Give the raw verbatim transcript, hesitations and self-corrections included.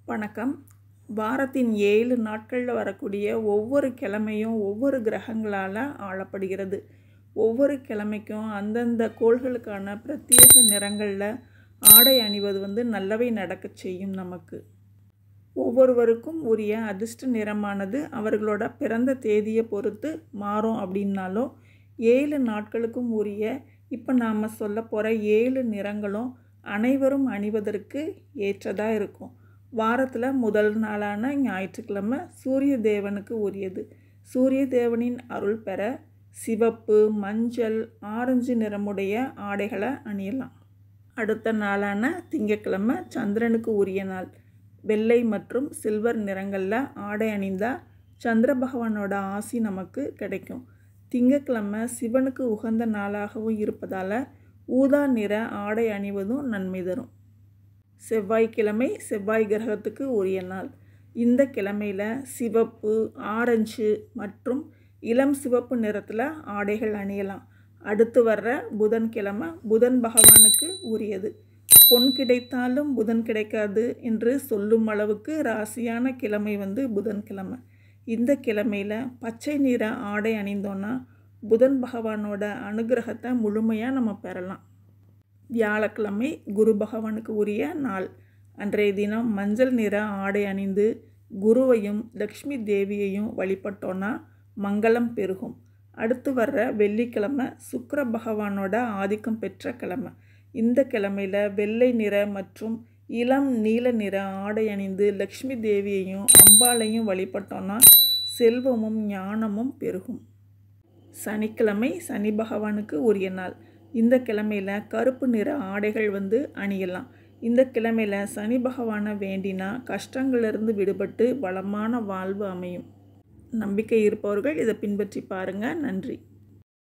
வணக்கம். வாரத்தின் ஏழு நாட்களில் வரக்கூடிய ஒவ்வொரு கிழமையும் ஒவ்வொரு கிரகங்களால் ஆளப்படுகிறது. ஒவ்வொரு கிழமைக்கும் அந்தந்த கோள்களுக்கான பிரத்யேக நிறங்களில் ஆடை அணிவது வந்து நல்லவை நடக்கச் செய்யும். நமக்கு ஒவ்வொருவருக்கும் உரிய அதிர்ஷ்ட நிறமானது அவர்களோட பிறந்த தேதியை பொறுத்து மாறும். அப்படின்னாலும் ஏழு நாட்களுக்கும் உரிய இப்போ நாம் சொல்ல போகிற ஏழு நிறங்களும் அனைவரும் அணிவதற்கு ஏற்றதாக இருக்கும். வாரத்தில் முதல் நாளான ஞாயிற்றுக்கிழமை சூரிய தேவனுக்கு உரியது. சூரிய தேவனின் அருள் பெற சிவப்பு, மஞ்சள், ஆரஞ்சு நிறமுடைய ஆடைகளை அணியலாம். அடுத்த நாளான திங்கட்கிழமை சந்திரனுக்கு உரிய நாள். வெள்ளை மற்றும் சில்வர் நிறங்களில் ஆடை அணிந்தால் சந்திர பகவானோட ஆசி நமக்கு கிடைக்கும். திங்கட்கிழமை சிவனுக்கு உகந்த நாளாகவும் இருப்பதால் ஊதா நிற ஆடை அணிவதும் நன்மை தரும். செவ்வாய்க்கிழமை செவ்வாய் கிரகத்துக்கு உரிய நாள். இந்த கிழமையில் சிவப்பு, ஆரஞ்சு மற்றும் இளம் சிவப்பு நிறத்தில் ஆடைகள் அணியலாம். அடுத்து வர்ற புதன்கிழமை புதன் பகவானுக்கு உரியது. பொன் கிடைத்தாலும் புதன் கிடைக்காது என்று சொல்லும் அளவுக்கு ராசியான கிழமை வந்து புதன்கிழமை. இந்த கிழமையில் பச்சை நிற ஆடை அணிந்தோன்னா புதன் பகவானோட அனுகிரகத்தை முழுமையாக நம்ம பெறலாம். வியாழக்கிழமை குரு பகவானுக்கு உரிய நாள். அன்றைய தினம் மஞ்சள் நிற ஆடை அணிந்து குருவையும் லக்ஷ்மி தேவியையும் வழிபட்டோன்னா மங்களம் பெருகும். அடுத்து வர்ற வெள்ளிக்கிழமை சுக்கிர பகவானோட ஆதிக்கம் பெற்ற கிழமை. இந்த கிழமையில் வெள்ளை நிற மற்றும் இளம் நீல நிற ஆடை அணிந்து லக்ஷ்மி தேவியையும் அம்பாளையும் வழிபட்டோன்னா செல்வமும் ஞானமும் பெருகும். சனிக்கிழமை சனி பகவானுக்கு உரிய நாள். இந்த கிழமையில் கருப்பு நிற ஆடைகள் வந்து அணியலாம். இந்த கிழமையில் சனி பகவானை வேண்டினா கஷ்டங்களிலிருந்து விடுபட்டு வளமான வாழ்வு அமையும். நம்பிக்கை இருப்பவர்கள் இதை பின்பற்றி பாருங்கள். நன்றி.